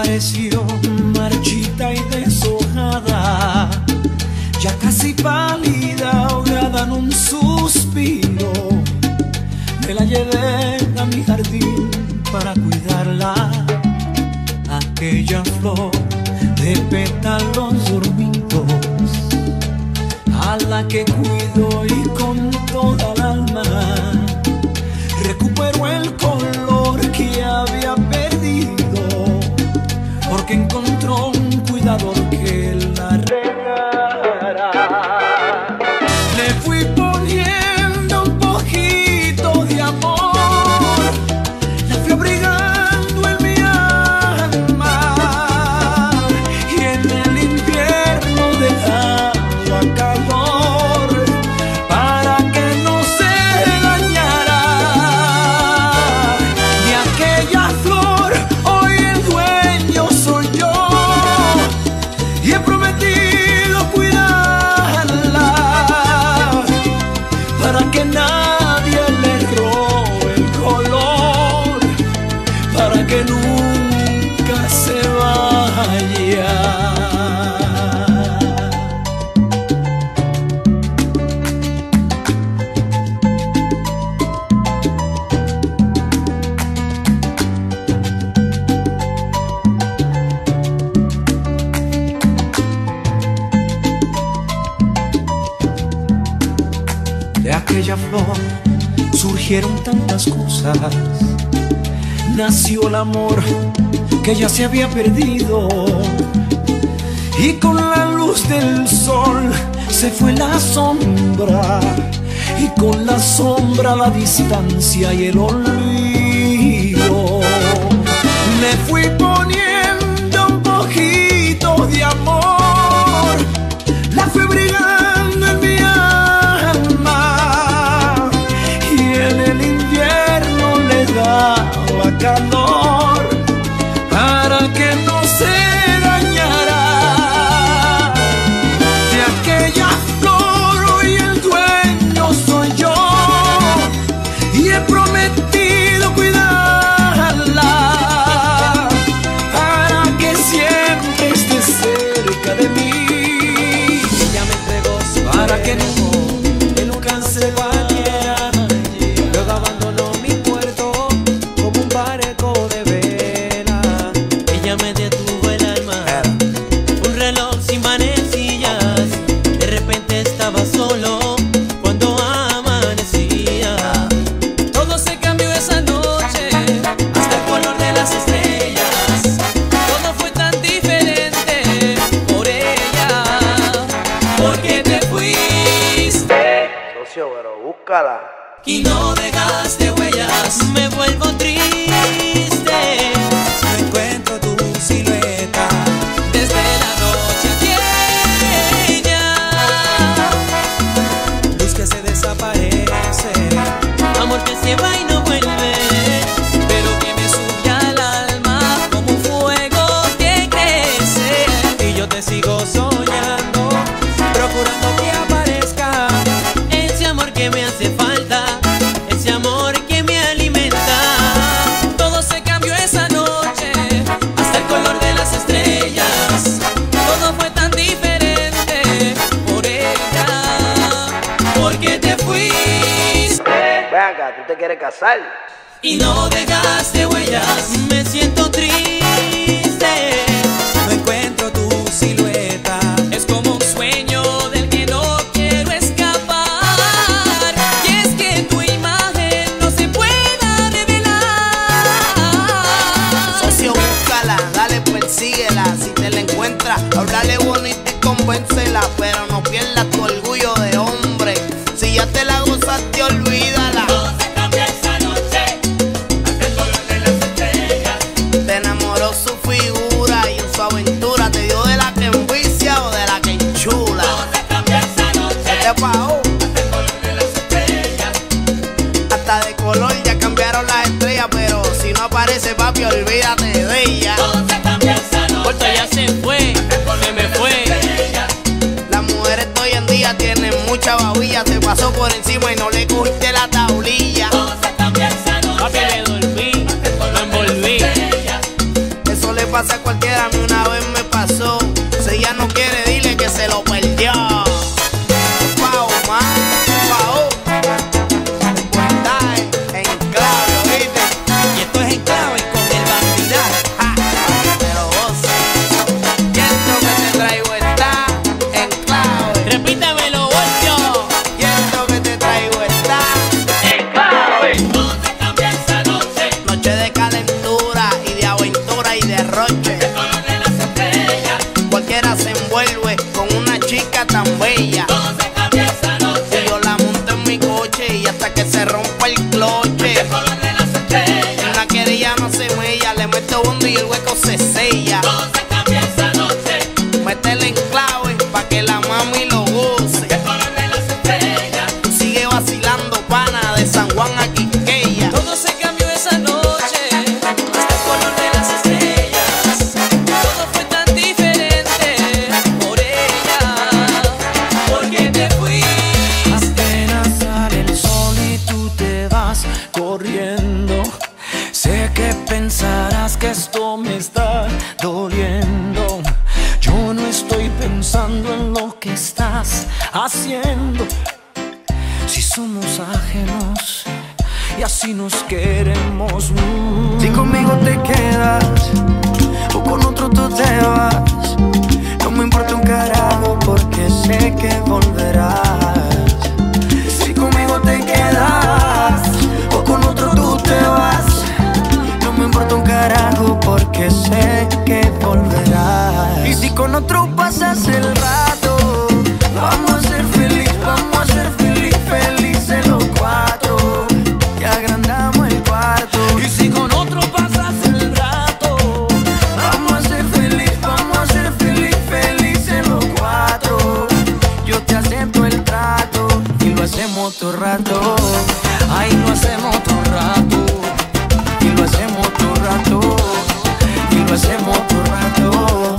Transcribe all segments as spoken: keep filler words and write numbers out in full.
apareció marchita y deshojada, ya casi pálida, ahogada en un suspiro. Me la llevé a mi jardín para cuidarla, aquella flor de pétalos dormidos, a la que cuido y con toda el alma recuperó el color que había perdido, porque encontró un cuidador que la regara. Le fui poniendo un poquito de amor, la fui abrigando en mi alma, y en el invierno dejaba calor para que no se dañara. De aquella flor hoy el dueño soy yo, y he prometido cuidarla para que nadie le robe el color, para que nunca se vaya. De aquella flor surgieron tantas cosas, nació el amor que ya se había perdido, y con la luz del sol se fue la sombra, y con la sombra la distancia y el olvido. Le fui poniendo un poquito de amor, la fui brigando en mi alma, y en el invierno le daba calor para que no se dañara. De aquella flor hoy el dueño soy yo, y he prometido cuidarla para que siempre esté cerca de mí. Ella me entregó su Para que cuerpo, nunca se vaya. luego abandonó mi puerto como un barco de vela. Ella me detuvo el alma, un reloj sin manecillas. De repente estaba solo cuando amanecía. Todo se cambió esa noche, hasta el color de las estrellas. Todo fue tan diferente por ella, porque te fuiste Socio, pero búscala. y no dejaste huellas. Me vuelvo triste, no encuentro tu silueta desde la noche aquella. Luz que se desaparece, amor que se va y no vuelve, pero que me sube al alma como un fuego que crece. Y yo te sigo soñando, procurando que aparezca ese amor que me hace falta, ese amor que me alimenta. Todo se cambió esa noche, hasta el color de las estrellas. Todo fue tan diferente por ella, porque te fuiste Ven acá, ¿tú te quieres casar? y no dejaste huellas. Me siento triste, no encuentro tu silueta. Es como un sueño del que no quiero escapar, y es que tu imagen no se pueda revelar. Socio, búscala, dale, persíguela. Si te la encuentras, háblale bonito y convéncela, pero no pierdas tu orgullo de hombre. Si ya te la gozaste, olvídala. Todo se cambió esa noche, hasta el color de las estrellas. Te enamoró su figura y en su aventura te dio de la que envicia o de la que enchula. Todo se cambió esa noche, ¿Qué te pagó? hasta el color de las estrellas. Hasta de color ya cambiaron las estrellas, pero si no aparece, papi, olvídate de ella. Todo se cambió esa noche, porque ya se fue, se me fue. Las mujeres de hoy en día tienen mucha babilla, se pasó por encima y no le cogiste la tablilla. Todo se cambió esa noche, papi, le dormí, lo envolví. Eso le pasa a cualquiera, a mí una vez me pasó. Si ella no quiere, dile que se lo perdió. Pao, man, pao. Después en clave, ¿oíste? Y esto es en clave con el bandidaje. Ja, pero vos, y esto que te traigo está en clave. Repítamelo, Bolcho. Y esto que te traigo está En clave. Todo se cambia esa noche. noche de calentura y de aventura y de roche. El color de las estrellas. Cualquiera se envuelve con una chica tan bella. Todo se cambia esa noche. Y yo la monto en mi coche y hasta que se rompa el cloche. El color de las estrellas. La querella no se mella, le meto bondo y el hueco se sella. Todo se cambia esa noche. Métele en clave pa' que la mami lo goce. El color de las estrellas. Sigue vacilando, pana, de San Juan a Quisqueya. Todo se cambió esa noche, hasta el color de las estrellas. Todo fue tan diferente por ella, porque te fuiste. Apenas sale el sol y tú te vas corriendo. Sé que pensarás que esto me está doliendo. Yo no estoy pensando en lo que estás haciendo. Si somos ajenos y así nos queremos. mm. Si conmigo te quedas o con otro tú te vas, no me importa un carajo porque sé que volverás. Si conmigo te quedas o con otro tú te vas, no me importa un carajo porque sé que volverás. Y si con otro pasas el rato, vamos a ser feliz, vamos a ser feliz, felices los cuatro. Y agrandamos el cuarto. Y si con otro pasas el rato, vamos a ser feliz, vamos a ser feliz, felices los cuatro. Yo te acepto el trato y lo hacemos todo rato. Ay, lo hacemos todo rato. Y lo hacemos todo rato. Y lo hacemos todo rato.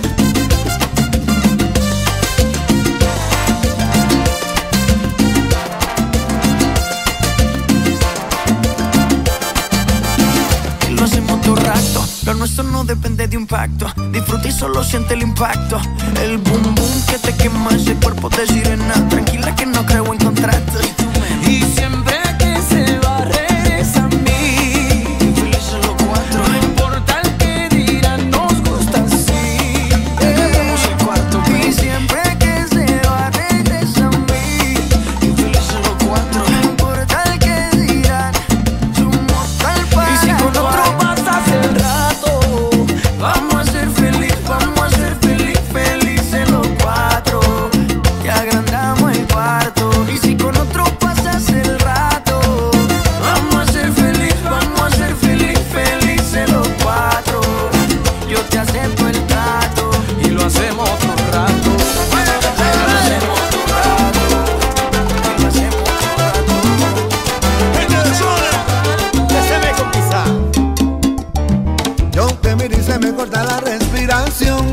Y lo hacemos todo rato. Lo nuestro no depende de un pacto. Disfruta y solo siente el impacto. El boom boom que te quema ese cuerpo de sirena. Tranquila que no creo en contratos. Y siempre que se va regresa a mí. Felices los cuatro. No importa el que dirán, nos gusta así. Hagamos el cuarto. Y siempre que se va regresa a mí. Felices los cuatro. No importa el que dirán, somos tal para. Y si con otro pasas el rato, vamos a ser feliz, vamos a ser feliz, felices los cuatro. Y agrandamos el cuarto. Y si con otro pasas el rato, vamos a ser feliz, vamos a ser feliz, felices los cuatro. Yo te acepto el trato y lo hacemos todo rato. Lo hacemos todo rato. Y lo hacemos todo rato. Yo te miro y se me corta la respiración.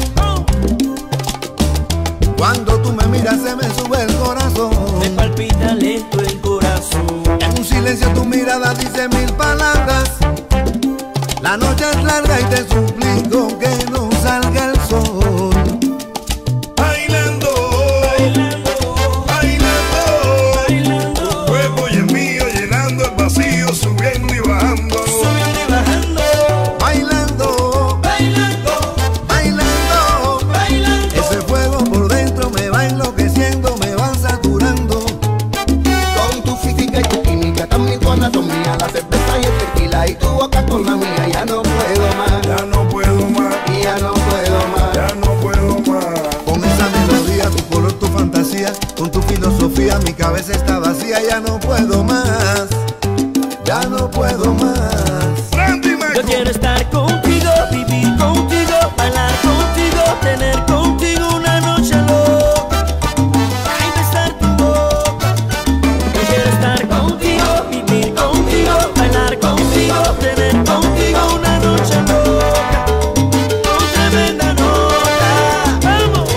Cuando tú me miras se me sube el corazón. Me palpita lento el corazón. En un silencio tu mirada dice mil palabras. La noche es larga y te suplico que no salga el sol. Bailando, Bailando, bailando, bailando, tu cuerpo y el mío llenando el vacío, subiendo y bajando. subiendo y bajando, Bailando, bailando, bailando, bailando. ese fuego por dentro me va enloqueciendo, me va saturando. Con tu física y tu química, también tu anatomía, la cerveza y el tequila y tu boca con la mía, ya no puedo más, Ya no puedo más, y ya no puedo más. ya no puedo más. Con esa melodía, tu color, tu fantasía, con tu filosofía, mi cabeza está vacía, ya no puedo más, ya no puedo más. Randy Yo Michael. quiero estar contigo, vivir contigo, bailar contigo, tener contigo una noche loca. Ay, besar tu boca. Yo quiero estar contigo, vivir contigo, bailar contigo, tener contigo una noche loca. Con tremenda nota. ¡Vamos!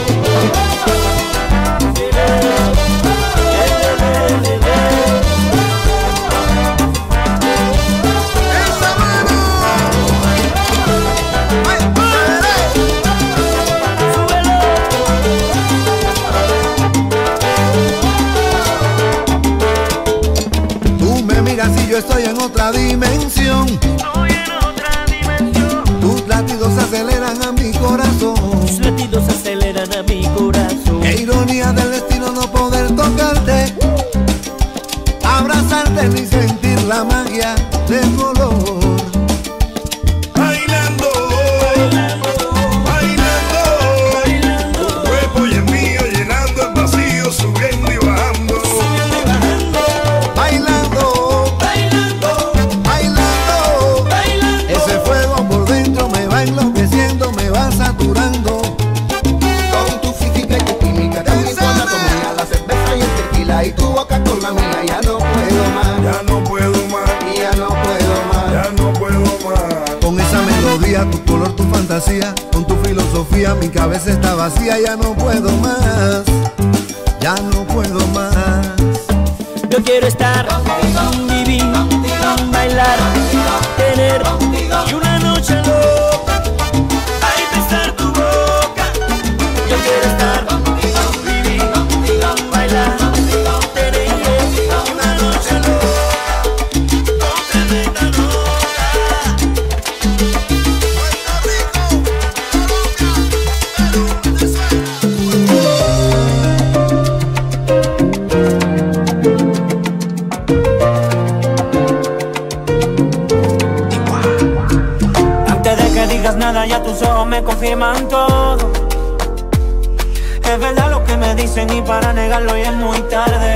¡Esa mano! ¡Ay, ay! yo estoy en otra dimensión. Estoy en otra dimensión. Tus latidos aceleran a mi corazón. Tus latidos aceleran a mi corazón. Qué ironía del destino no poder tocarte, abrazarte ni sentir la magia del color. Bailando, bailando, bailando, tu cuerpo y el mío llenando el vacío, subiendo y bajando, Bailando, Bailando, bailando, bailando. ese fuego por dentro me va enloqueciendo, me va saturando. Con tu física y tu química, también con la anatomía, la cerveza y el tequila y tu boca con la mía. Ya no puedo más, ya no puedo más, ya no puedo más. ya no puedo más. Con esa melodía, tu color, tu fantasía, con tu filosofía, mi cabeza está vacía. Ya no puedo más, ya no puedo más. Yo quiero estar, vivir, bailar, tener y una noche loca, ay, besar tu boca. Yo quiero estar, vivir, bailar, tener y una noche loca, con tremenda loca. Antes de que digas nada, ya tus ojos me confirman todo. Es verdad lo que me dicen y para negarlo ya es muy tarde.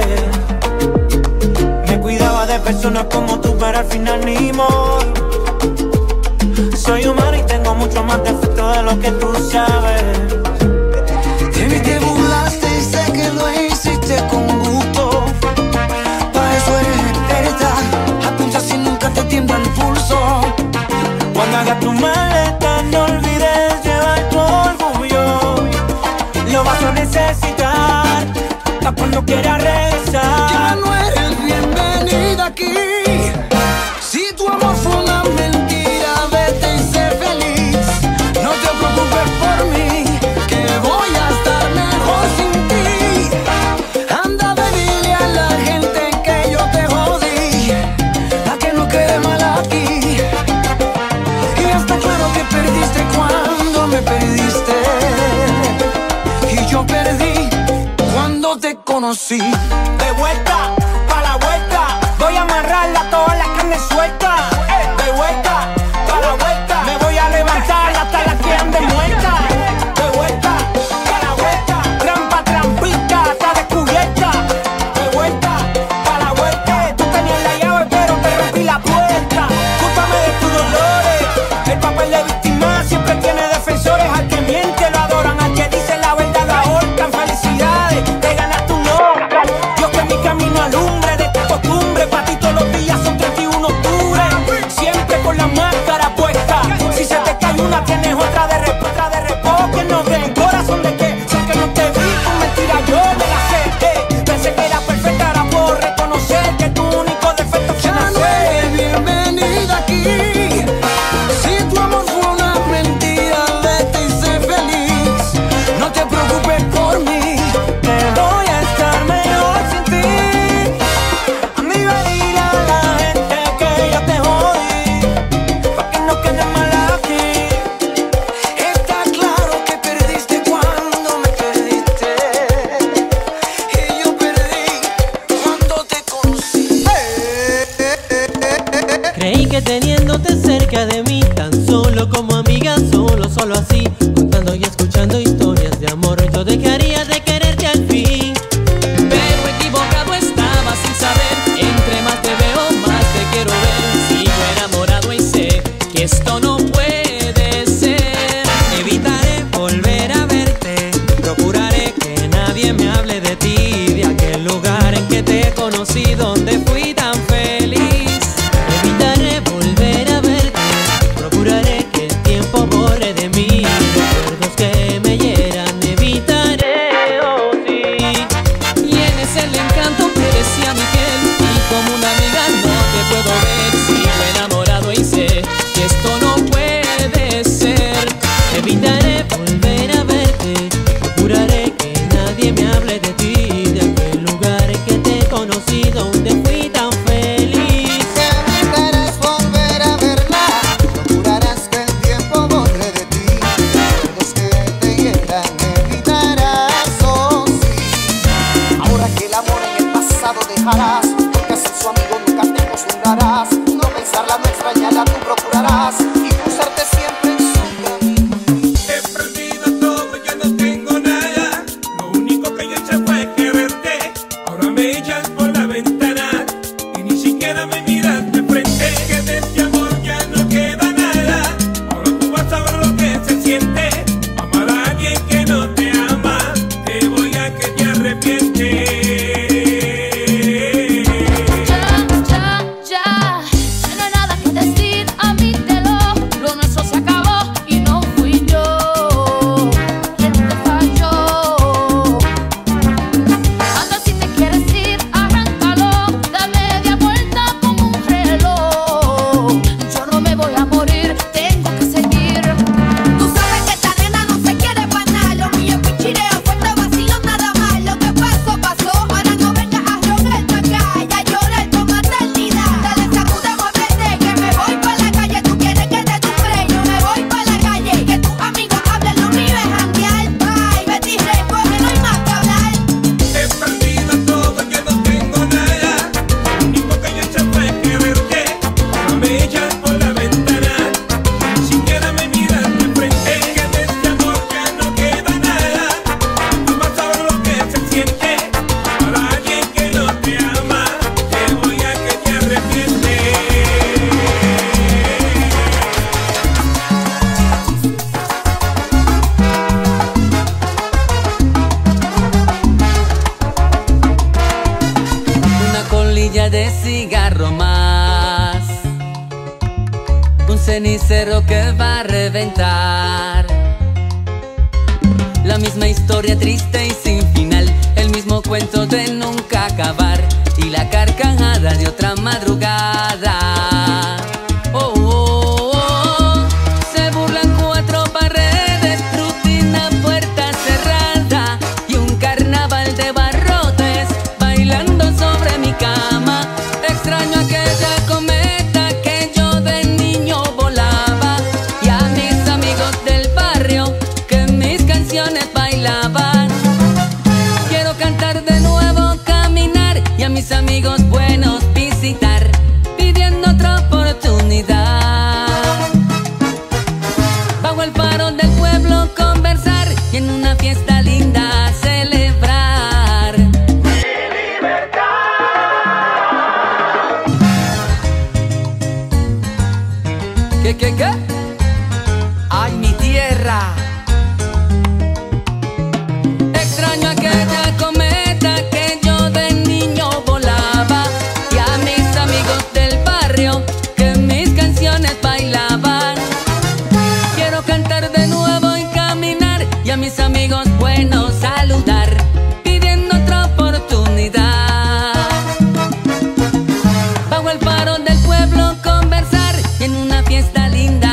Me cuidaba de personas como tú, pero al final ni modo. Soy humano y tengo mucho más defectos de lo que tú sabes. De mí te burlaste y sé que lo hiciste con gusto. Para eso eres experta, apunta si nunca te tiembla el pulso. Cuando hagas tu maleta no olvides llevar tu orgullo. Lo vas a necesitar pa' cuando quieras regresar. Ya no eres bienvenida aquí. Si tu amor fue una mentira, vete y sé feliz. No te preocupes por mí, que voy a estar mejor sin ti. Anda a dile a la gente que yo te jodí, pa' que no quede mal aquí. Y está claro que perdiste cuando me perdiste, y yo perdí cuando te conocí. De vuelta, pa' la vuelta, voy a amarrarla toda la carne suelta. De vuelta, pa' la vuelta, me voy a levantar hasta la que ande muerta. De vuelta, pa' la vuelta, trampa, trampita, está descubierta. De vuelta, pa' la vuelta, tú tenías la llave pero te rompí la puerta. Cúlpame de tus dolores, el papel de víctima siempre tiene defensores. Al que miente lo adoran, al que dice la verdad lo ahorcan. Felicidades, te ganaste un Oscar. Dios que mi camino alumbre de tu costumbre. Pa' ti todos los días son treinta y uno de octubre. Siempre con la máscara puesta. Si se te cae una tienes otra de repo, otra de repo. Que no den corazón de que sé que no te vi con mentira, yo me la sé. eh. Pensé que era perfecta, ahora puedo reconocer que tu único defecto fue nacer. Ya no eres bienvenida aquí. Si tu amor fue una mentira, vete y sé feliz. No te preocupes por mí, que voy a estar mejor sin ti. A mí va a ir a la gente que yo te jodí, pa' que no quede mal aquí. Está claro que perdiste cuando me perdiste, y yo perdí cuando te conocí. Creí que teniéndote cerca de mí, tan solo como amiga, solo, solo así, contando y escuchando historias de amor, yo dejaría de quererte al fin. Pero equivocado estaba sin saber, entre más te veo, más te quiero ver. Sigo enamorado y sé que esto no puede ser. Evitaré volver a verte, procuraré que nadie me hable de ti, de aquel lugar en que te conocí, donde fui tan feliz. Evitaré volver a verte, procuraré que el tiempo borre de mí recuerdos que me hieran. Evitaré, oh sí. Tienes el encanto que decía Miguel, y como una amiga no te puedo ver. Sigo enamorado y sé que esto no puede ser. Evitaré volver a verte, procuraré que nadie me hable de ti, de aquel lugar en que te conocí, donde fui amarás, que sin su amigo nunca te acostumbrarás. No pensarla, no extrañarla, tú procurarás impulsarte siempre en su camino. He perdido todo, ya no tengo nada. Lo único que yo hice fue quererte. Ahora me echas por la ventana y ni siquiera me miras de frente. Que de este amor ya no queda nada. Ahora tú vas a ver lo que se siente. Amar a alguien que no te ama, te voy a que te arrepientes. De cigarro más, un cenicero que va a reventar. La misma historia triste y sin final, el mismo cuento de nunca acabar y la carcajada de otra madrugada. Oh, oh, oh. Se burlan cuatro paredes, rutina, puerta cerrada y un carnaval de barrotes bailando sobre mi cama. Extraño aquella cometa que yo de niño volaba y a mis amigos del barrio que mis canciones bailaban. Quiero cantar de nuevo, caminar y a mis amigos buenos visitar, pidiendo otra oportunidad. Bajo el faro del pueblo conversar y en una fiesta linda celebrar. ¿Qué, qué, qué? ¡Ay, mi tierra! Extraño aquella cometa que yo de niño volaba y a mis amigos del barrio que mis canciones bailaban. Quiero cantar de nuevo y caminar y a mis amigos buenos saludar, pidiendo otra oportunidad. Bajo el faro del pueblo conversar y en una fiesta linda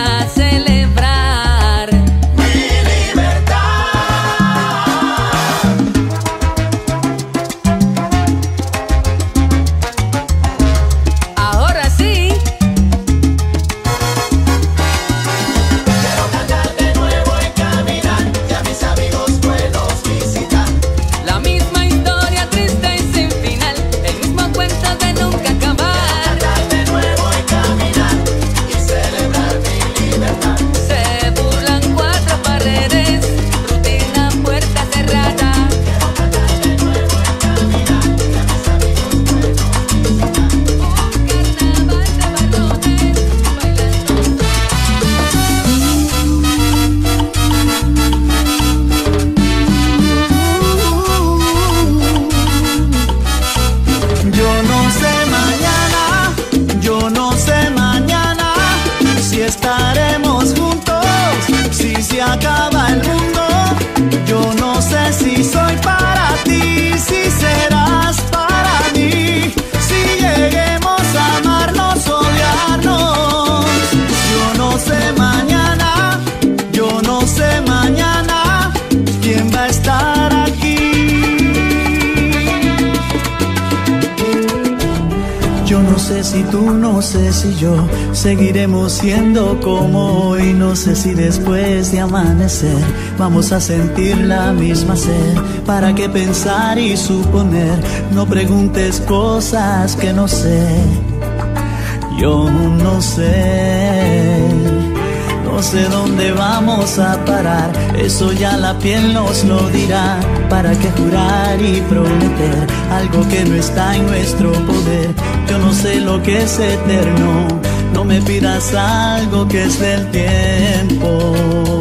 Yo no sé si tú, no sé si yo seguiremos siendo como hoy. No sé si después de amanecer vamos a sentir la misma sed. ¿Para qué pensar y suponer? No preguntes cosas que no sé. Yo no sé. No sé dónde vamos a parar, eso ya la piel nos lo dirá. ¿Para qué jurar y prometer algo que no está en nuestro poder? Yo no sé lo que es eterno, no me pidas algo que es del tiempo.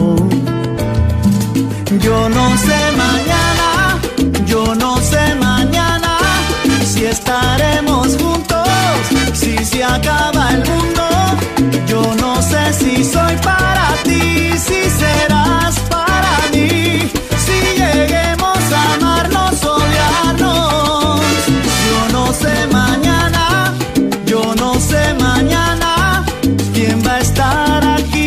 Yo no sé mañana, yo no sé mañana si estaremos juntos, si se acaba el mundo. Yo no sé si soy para ti, si serás para mí, si lleguemos a amarnos, odiarnos. Yo no sé mañana, yo no sé mañana quién va a estar aquí.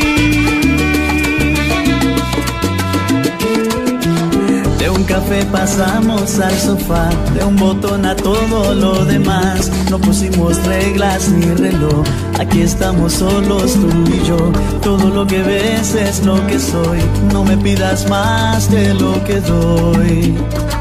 De un café pasamos al sofá, de un botón a todo lo demás. No pusimos reglas ni reloj, aquí estamos solos tú y yo. Todo lo que ves es lo que soy, no me pidas más de lo que doy.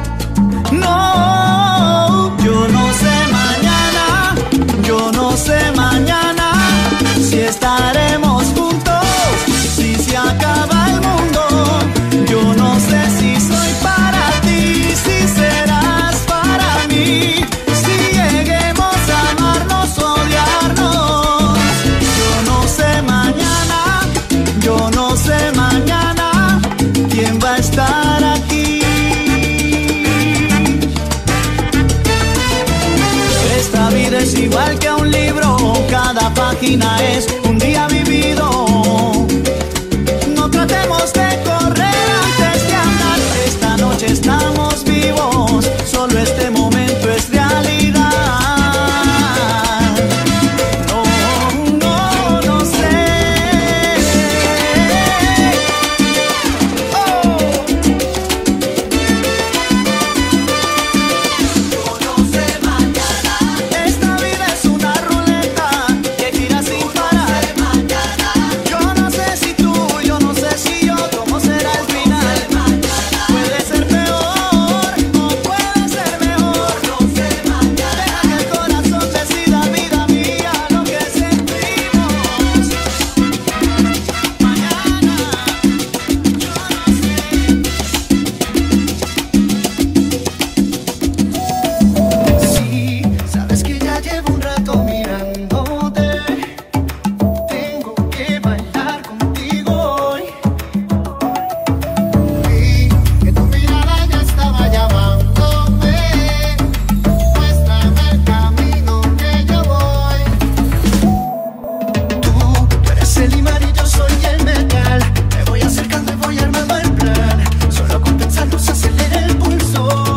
No, yo no sé mañana, yo no sé mañana si estaremos juntos, si se acaba el mundo. Yo no sé si soy para ti, si serás para mí, si lleguemos a amarnos, odiarnos. Yo no sé mañana, yo no sé mañana quién va a estar aquí. Esta vida es igual que un libro, cada página es un día vivido. No tratemos de correr antes de andar, esta noche estamos vivos, solo este momento es realidad. No, no, no sé. Oh. Yo no sé mañana, esta vida es una ruleta que gira sin parar. Yo no sé si tú, yo no sé si yo, cómo será el final. Puede ser peor o puede ser mejor. Deja que el corazón decida, vida mía, lo que sentimos. Mañana, yo no sé. Sí, sabes que ya llevo un rato mirándote. Tengo que bailar contigo hoy. Vi que tu mirada ya estaba llamándome. Muéstrame el camino que yo voy. Tú, tú eres el imán y yo soy el metal. Me voy acercando y voy armando el plan. Solo con pensarlo se acelera el pulso.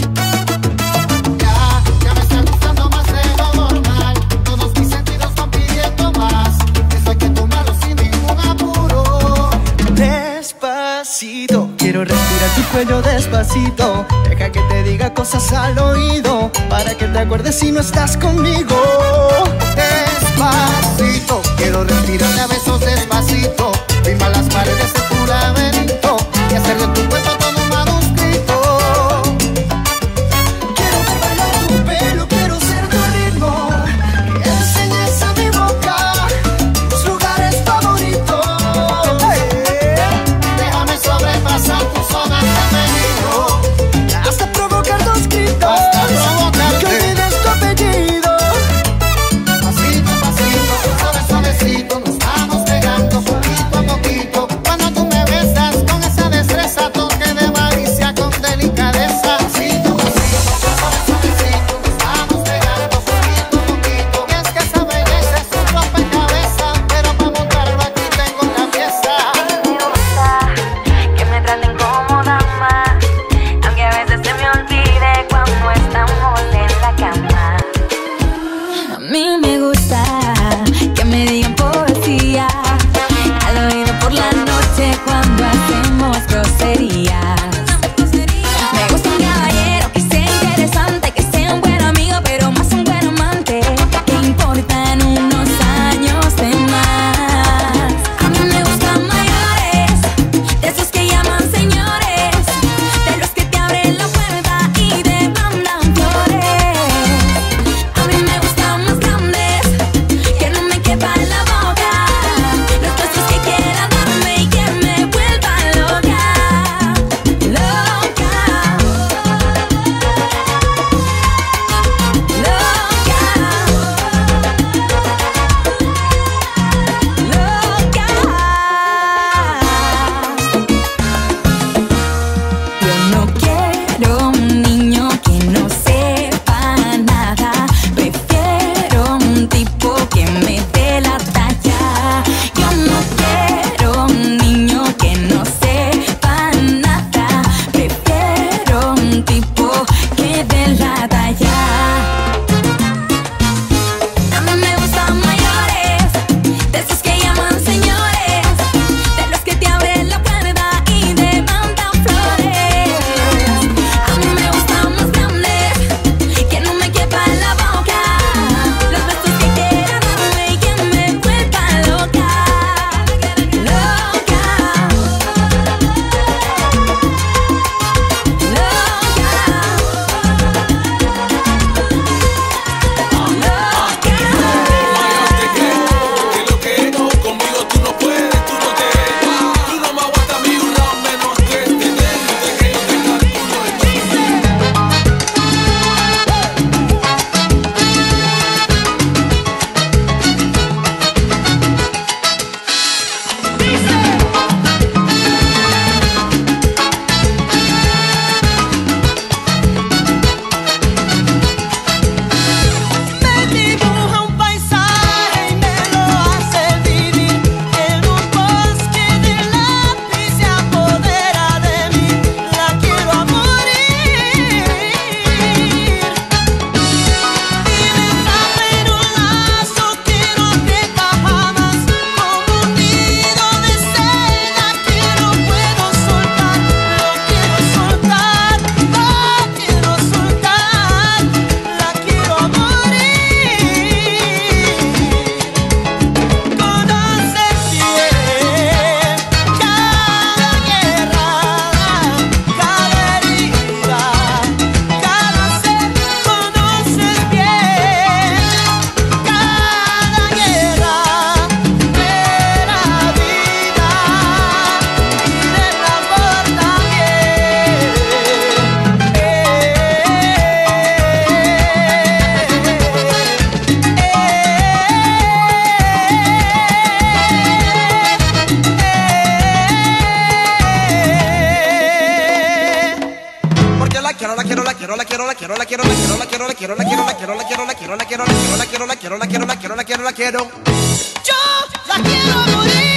Ya, ya me está gustando más de lo normal. Todos mis sentidos van pidiendo más. Esto hay que tomarlo sin ningún apuro. Despacito, quiero respirar tu cuello despacito. Deja que te diga cosas al oído, para que te acuerdes si no estás conmigo. Despacito, quiero respirarte a besos despacito. Firma las paredes de tu laberinto y hacer de tu cuerpo todo un manuscrito. Quiero ver bailar tu pelo, quiero ser tu ritmo. Que enseñes a mi boca tus lugares favoritos. Déjame sobrepasar tus zonas de peligro, hasta provocar dos gritos, hasta provocarte. Que olvides tu apellido. Pasito a pasito, suave suavecito, nos vamos pegando poquito a poquito. Cuando tú me besas con esa destreza, toque de malicia con delicadeza. Pasito a pasito, suave suavecito, nos vamos pegando poquito a poquito. Y es que esa belleza es un rompecabezas, pero para montarlo aquí tengo la pieza. Me gusta que me traten como dama, aunque a veces se me olvide cuando estamos en la cama. A mí me gusta que me digan poesía al oído por la noche cuando hacemos groserías. Me gusta un caballero que sea interesante, que sea un buen amigo, pero más un buen amante. Que quiero, la quiero, la quiero, la quiero, la quiero, la quiero, la quiero, la quiero, la quiero. Yo la quiero morir.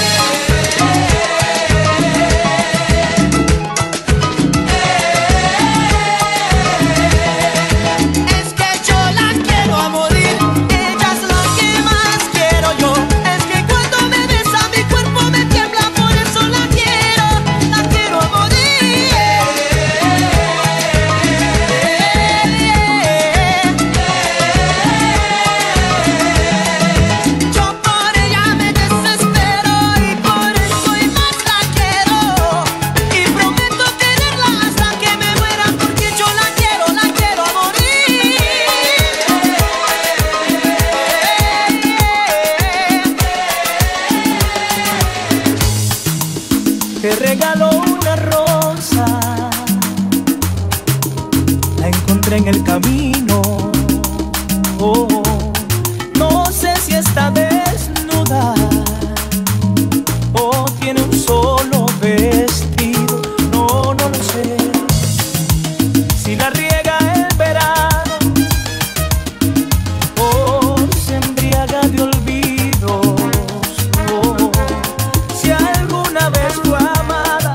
Te regalo una rosa, la encontré en el camino. Oh, no sé si está desnuda o tiene un solo vestido. No, no lo sé. Si la riega el verano o se embriaga de olvidos. Oh, si alguna vez fue amada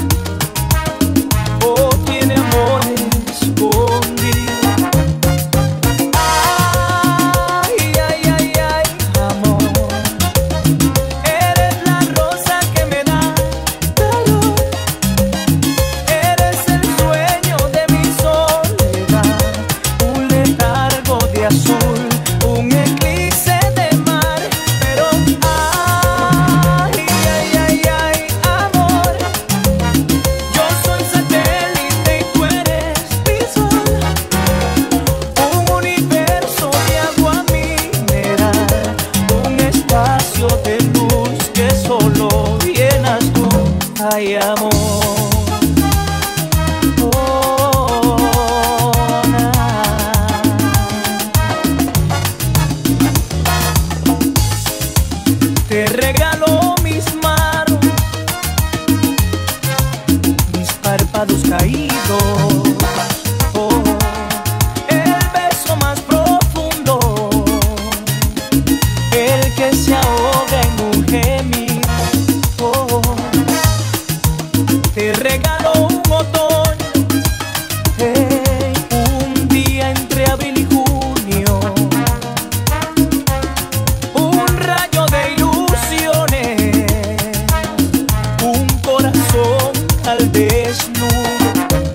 o tiene amor escondido. Ay, ay, ay, ay, amor, eres la rosa que me da calor. Eres el sueño de mi soledad, un letargo de azul, un eclipse de mar. Pero ay, ay, ay, ay, amor, yo soy satélite y tú eres mi sol, un universo de agua mineral, un espacio de luz que solo llenas tú. Ay, amor. Oh, na. Te regalo mis manos, mis párpados caídos. Oh, el beso más profundo, el que se ahoga en un gemido. Oh, te regalo un otoño, hey, un día entre abril y junio, un rayo de ilusiones, un corazón al desnudo.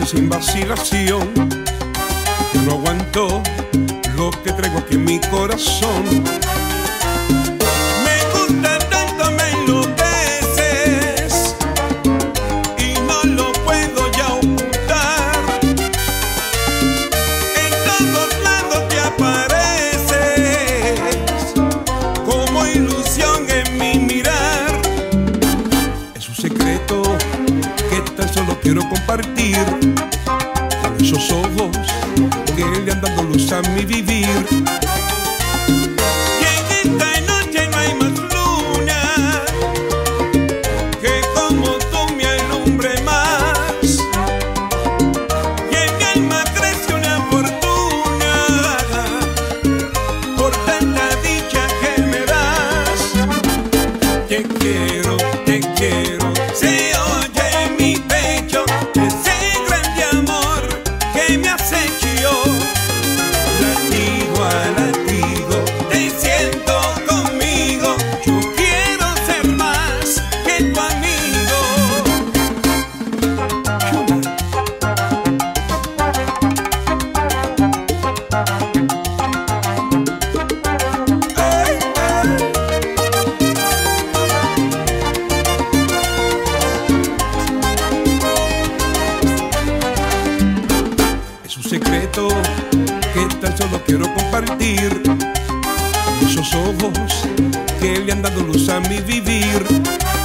sin vacilación. Yo no aguanto lo que traigo aquí en mi corazón. Me gusta tanto, me enloqueces y no lo puedo ya ocultar. En todos lados te apareces como ilusión en mi mirar. Es un secreto que tan solo quiero compartir con esos ojos que le han dado luz a mi vivir. Y en esta noche no hay más luna que como tú me alumbre más. Y en mi alma crece una fortuna por tanta dicha que me das. Te quiero, te quiero, se oye en mi pecho ese grande amor que me has hecho. Latido a latido, te siento conmigo. Yo quiero ser más que tu amigo. Ay, ay. Es un secreto que tan solo quiero compartir con esos ojos que le han dado luz a mi vivir.